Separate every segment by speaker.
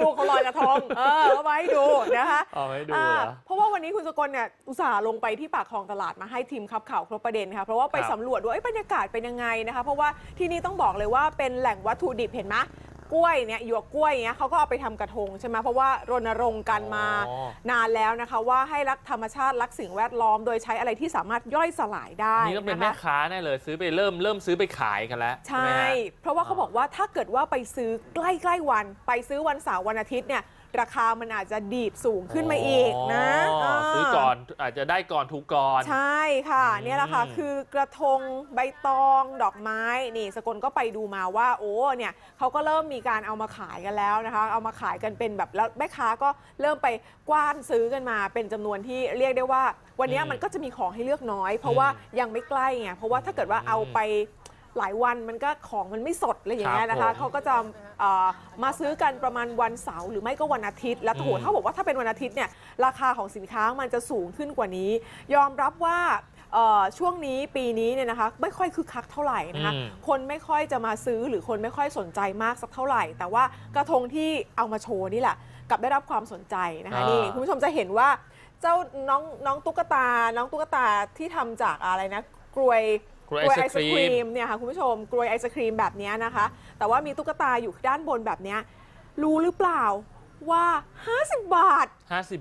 Speaker 1: เขาลอยกระทงเอามาให้ดูนะคะ
Speaker 2: เอาให้ดู
Speaker 1: เพราะว่าวันนี้คุณสกลเนี่ยอุตส่าห์ลงไปที่ปากคลองตลาดมาให้ทีมข่าวครบประเด็นค่ะเพราะว่าไปสำรวจว่าบรรยากาศเป็นยังไงนะคะเพราะว่าที่นี่ต้องบอกเลยว่าเป็นแหล่งวัตถุดิบเห็นไหมกล้วยเนี่ยหยวกกล้วยเนี่ยเขาก็เอาไปทำกระทงใช่ไหมเพราะว่ารณรงค์กันมานานแล้วนะคะว่าให้รักธรรมชาติรักสิ่งแวดล้อมโดยใช้อะไรที่สามารถย่อยสลายได้
Speaker 2: นี่ต้องเป็นแม่ค้าแน่เลยซื้อไปเริ่มซื้อไปขายกันแล้ว
Speaker 1: ใช่เพราะว่าเขาบอกว่าถ้าเกิดว่าไปซื้อใกล้ๆวันไปซื้อวันเสาร์วันอาทิตย์เนี่ยราคามันอาจจะดีดสูงขึ้นมาอีกนะ
Speaker 2: ซื้อก่อนอาจจะได้ก่อนถูกก่อน
Speaker 1: ใช่ค่ะนี่แหละค่ะคือกระทงใบตองดอกไม้นี่สกลก็ไปดูมาว่าโอ้เนี่ยเขาก็เริ่มมีการเอามาขายกันแล้วนะคะเอามาขายกันเป็นแบบแล้วแม่ค้าก็เริ่มไปกว้านซื้อกันมาเป็นจำนวนที่เรียกได้ว่าวันนี้มันก็จะมีของให้เลือกน้อยเพราะว่ายังไม่ใกล้ไงเพราะว่าถ้าเกิดว่าเอาไปหลายวันมันก็ของมันไม่สดเลยอย่างเงี้ยนะคะเขาก็จะมาซื้อกันประมาณวันเสาร์หรือไม่ก็วันอาทิตย์แล้วโหถ้าบอกว่าถ้าเป็นวันอาทิตย์เนี่ยราคาของสินค้ามันจะสูงขึ้นกว่านี้ยอมรับว่าช่วงนี้ปีนี้เนี่ยนะคะไม่ค่อยคึกคักเท่าไหร่นะคะคนไม่ค่อยจะมาซื้อหรือคนไม่ค่อยสนใจมากสักเท่าไหร่แต่ว่ากระทงที่เอามาโชว์นี่แหละกลับได้รับความสนใจนะคะนี่คุณผู้ชมจะเห็นว่าเจ้าน้องตุ๊กตาที่ทำจากอะไรนะกลวยไอศครีมเนี่ยค่ะคุณผู้ชมกลวยไอศครีมแบบนี้นะคะแต่ว่ามีตุ๊กตาอยู่ด้านบนแบบนี้รู้หรือเปล่าว่า50 บาท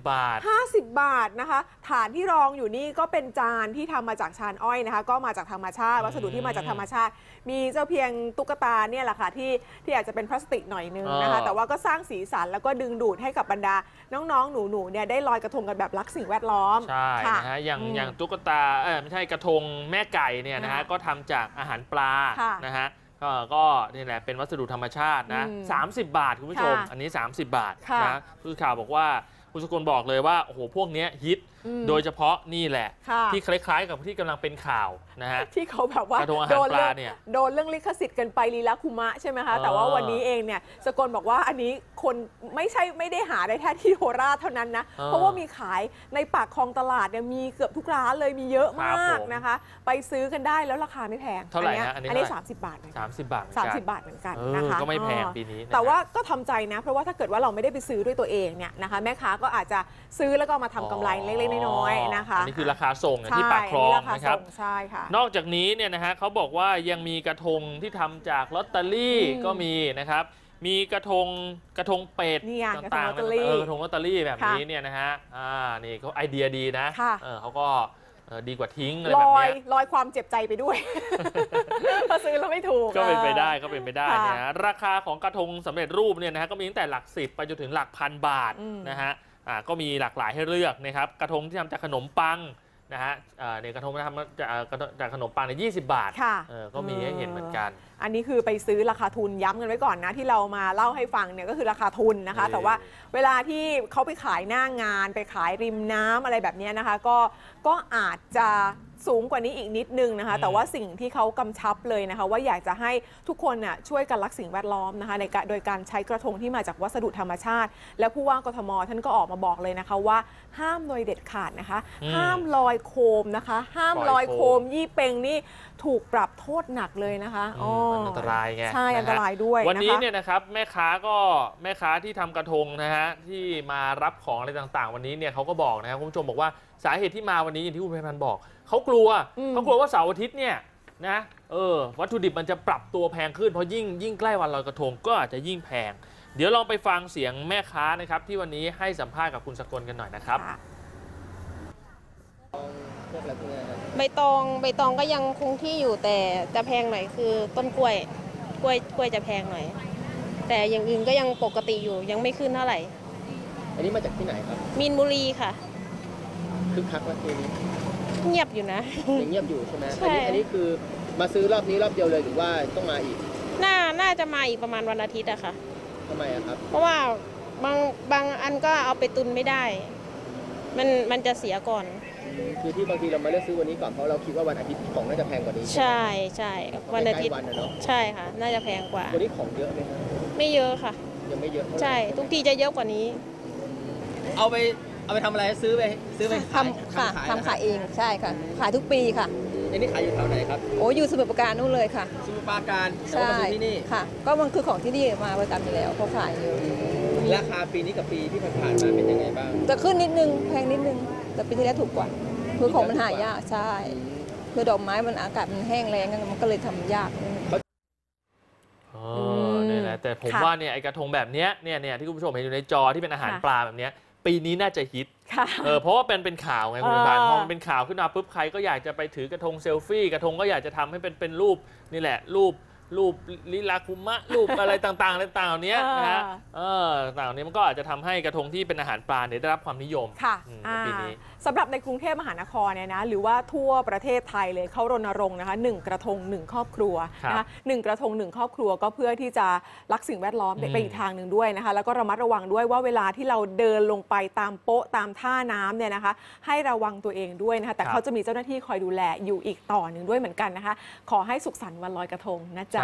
Speaker 1: 50 บาทนะคะฐานที่รองอยู่นี่ก็เป็นจานที่ทำมาจากชานอ้อยนะคะก็มาจากธรรมชาติวัสดุที่มาจากธรรมชาติมีเจ้าเพียงตุ๊กตาเนี่ยแหละค่ะที่อาจจะเป็นพลาสติกหน่อยนึงนะคะแต่ว่าก็สร้างสีสันแล้วก็ดึงดูดให้กับบรรดาน้องๆหนูๆเนี่ยได้ลอยกระทงกันแบบรักสิ่งแวดล้อม
Speaker 2: ใช่นะฮะอย่างตุ๊กตาไม่ใช่กระทงแม่ไก่เนี่ยนะฮะก็ทำจากอาหารปลานะฮะก็นี่แหละเป็นวัสดุธรรมชาตินะ30 บาทคุณผู้ชมอันนี้30 บาทนะผู้ข่าวบอกว่าคุณสกลบอกเลยว่าโอ้โหพวกนี้ฮิตโดยเฉพาะนี่แหละที่คล้ายๆกับที่กำลังเป็นข่าวนะฮะ
Speaker 1: ที่เขาแบบว่าโดนเรื่องลิขสิทธิ์กันไปลีลาคุมะใช่ไหมคะแต่ว่าวันนี้เองเนี่ยสกลบอกว่าอันนี้คนไม่ได้หาได้แค่ที่โคราชเท่านั้นนะเพราะว่ามีขายในปากคลองตลาดเนี่ยมีเกือบทุกร้านเลยมีเยอะมากนะคะไปซื้อกันได้แล้วราคาไม่แพง
Speaker 2: เท่าไหร่นะอันนี้
Speaker 1: 30 บาท
Speaker 2: 30 บาท
Speaker 1: เหมือนกันนะคะ
Speaker 2: ก็ไม่แพงปีนี้
Speaker 1: แต่ว่าก็ทำใจนะเพราะว่าถ้าเกิดว่าเราไม่ได้ไปซื้อด้วยตัวเองเนี่ยนะคะแม่ค้าก็อาจจะซื้อแล้วก็มาทำกำไรเล็กๆน้อยๆนะคะ
Speaker 2: นี่คือราคาส่งที่ปากคลองนะครับ
Speaker 1: ใช่ค่ะ
Speaker 2: นอกจากนี้เนี่ยนะฮะเขาบอกว่ายังมีกระทงที่ทำจากลอตเตอรี่ก็มีนะครับมีกระทงเป็ดต่างๆกระทงลอตเตอรี่แบบนี้เนี่ยนะฮะนี่เขาไอเดียดีนะเขาก็ดีกว่าทิ้งอะไรแบบนี้
Speaker 1: ลอยความเจ็บใจไปด้วยพอซื้อแล้วไม่ถูก
Speaker 2: ก็เป็นไปได้เนี่ยราคาของกระทงสำเร็จรูปเนี่ยนะฮะก็มีตั้งแต่หลัก10ไปจนถึงหลักพันบาทนะฮะก็มีหลากหลายให้เลือกนะครับกระทงที่ทำจากขนมปังนะฮะเนี่ยกระทงที่ทำจากขนมปังเนี่ย20 บาทก็มีให้เห็นเหมือนกัน
Speaker 1: อันนี้คือไปซื้อราคาทุนย้ำกันไว้ก่อนนะที่เรามาเล่าให้ฟังเนี่ยก็คือราคาทุนนะคะแต่ว่าเวลาที่เขาไปขายหน้างานไปขายริมน้ำอะไรแบบนี้นะคะก็อาจจะสูงกว่านี้อีกนิดนึงนะคะแต่ว่าสิ่งที่เขากำชับเลยนะคะว่าอยากจะให้ทุกคนน่ะช่วยกันรักสิ่งแวดล้อมนะคะโดยการใช้กระทงที่มาจากวัสดุธรรมชาติและผู้ว่ากทมท่านก็ออกมาบอกเลยนะคะว่าห้ามลอยเด็ดขาดนะคะห้ามลอยโคมนะคะห้ามลอยโคมยี่เปงนี่ถูกปรับโทษหนักเลยนะคะ
Speaker 2: อันตรายไง
Speaker 1: ใช่อันตรายด้วย
Speaker 2: วันนี้เนี่ยนะครับแม่ค้าที่ทำกระทงนะฮะที่มารับของอะไรต่างๆวันนี้เนี่ยเขาก็บอกนะครับคุณผู้ชมบอกว่าสาเหตุที่มาวันนี้อย่างที่คุณเพชรพันธ์บอกเขากลัวว่าเสาร์อาทิตย์เนี่ยนะวัตถุดิบมันจะปรับตัวแพงขึ้นเพราะยิ่งใกล้วันลอยกระทงก็อาจจะยิ่งแพงเดี๋ยวลองไปฟังเสียงแม่ค้านะครับที่วันนี้ให้สัมภาษณ์กับคุณสกลกันหน่อยนะครับ
Speaker 3: ใบตองก็ยังคงที่อยู่แต่จะแพงหน่อยคือต้นกล้วยจะแพงหน่อยแต่อย่างอื่นก็ยังปกติอยู่ยังไม่ขึ้นเท่าไหร่
Speaker 4: อันนี้มาจากที่ไหนครับ
Speaker 3: มีนบุรีค่ะ
Speaker 4: คึกคักไหมทีนี้
Speaker 3: เงียบอยู่นะ
Speaker 4: ยังเงียบอยู่ใช่ไหมอันนี้คือมาซื้อรอบนี้รอบเดียวเลยหรือว่าต้องมาอีก
Speaker 3: น่าจะมาอีกประมาณวันอาทิตย์อะค่ะ
Speaker 4: ทำไมอะครับ
Speaker 3: เพราะว่าบางอันก็เอาไปตุนไม่ได้มันจะเสียก่อน
Speaker 4: คือที่บางทีเรามาเลือกซื้อวันนี้ก่อนเพราะเราคิดว่าวันอาทิตย์ของน่าจะแพงกว่านี้
Speaker 3: ใช่วันอาทิตย์ใช่ค่ะน่าจะแพงกว่า
Speaker 4: วันนี้ของเยอะไหมครับ
Speaker 3: ไม่เยอะค่ะ
Speaker 4: ยังไม่เยอะ
Speaker 3: ใช่ทุกทีจะเยอะกว่านี้
Speaker 4: เอาไปทำอะไรซื้อไป
Speaker 5: ทำขายเองใช่ค่ะขายทุกปีค่ะ
Speaker 4: อันนี้ขายอยู่แถวไหนครับ
Speaker 5: โอ้อยู่สมุทรปราการนู่นเลยค่ะ
Speaker 4: สมุทรปราการใช่ที่นี่
Speaker 5: ค่ะก็มันคือของที่นี่มาประจำอยู่แล้วเขาขายเยอะ
Speaker 4: มราคาปีนี้กับปีที่ผ่านๆมาเป็นยังไงบ้าง
Speaker 5: จะขึ้นนิดนึงแพงนิดนึง แต่ปีที่แล้วถูกกว่าคือของมันหายากใช่คือดอกไม้มันอากาศมันแห้งแล้งมันก็เลยทำยากนิดนึง
Speaker 2: นี่แหละแต่ผม
Speaker 1: ค่ะ
Speaker 2: ว่าเนี่ยไอกระทงแบบเนี้ยเนี่ยที่คุณผู้ชมเห็นอยู่ในจอที่เป็นอาหาร
Speaker 1: ค่ะ
Speaker 2: ปลาแบบเนี้ยปีนี้น่าจะฮิต
Speaker 1: ค่ะ
Speaker 2: เพราะว่าเป็นข่าวไงคุณ
Speaker 1: เออ
Speaker 2: บานพอมันเป็นข่าวขึ้นมาปุ๊บใครก็อยากจะไปถือกระทงเซลฟี่กระทงก็อยากจะทำให้เป็นรูปนี่แหละรูปลิลาคุมะรูปอะไรต่างๆต่างๆเหล่านี้นะฮะต่างๆเหล่านี้มันก็อาจจะทำให้กระทงที่เป็นอาหารปลาเนี่ยได้รับความนิยม
Speaker 1: ค่ะ
Speaker 2: ในปีนี้
Speaker 1: สำหรับในกรุงเทพมหานครเนี่ยนะหรือว่าทั่วประเทศไทยเลยเขารณรงค์นะคะ1กระทง1ครอบครัวนะคะ1กระทง1ครอบครัวก็เพื่อที่จะรักสิ่งแวดล้อมไปอีกทางหนึ่งด้วยนะคะแล้วก็ระมัดระวังด้วยว่าเวลาที่เราเดินลงไปตามโป๊ะตามท่าน้ำเนี่ยนะคะให้ระวังตัวเองด้วยนะคะแต่เขาจะมีเจ้าหน้าที่คอยดูแลอยู่อีกต่อหนึ่งด้วยเหมือนกันนะคะขอให้สุขสันต์วันลอยกระทงนะจ๊ะ